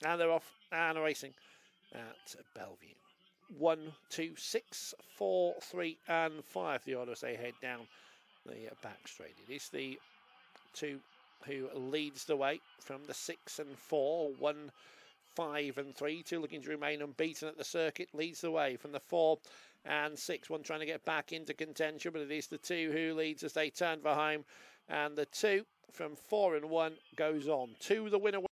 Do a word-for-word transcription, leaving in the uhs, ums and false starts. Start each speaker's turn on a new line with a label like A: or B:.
A: And they're off and racing at Bellevue. One, two, six, four, three, and five. The order as they head down the back straight. It is the two who leads the way from the six and four. One, five, and three. Two looking to remain unbeaten at the circuit. Leads the way from the four and six. One trying to get back into contention, but it is the two who leads as they turn for home. And the two from four and one goes on to the winner.